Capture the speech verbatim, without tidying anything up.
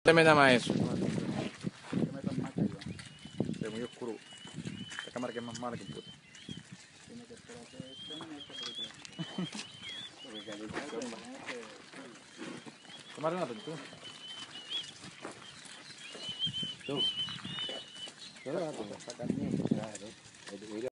Usted me llama eso. Es muy oscuro. La cámara que es más mala que puta. Tomar una pintura. Tú. Yo le voy a sacar bien.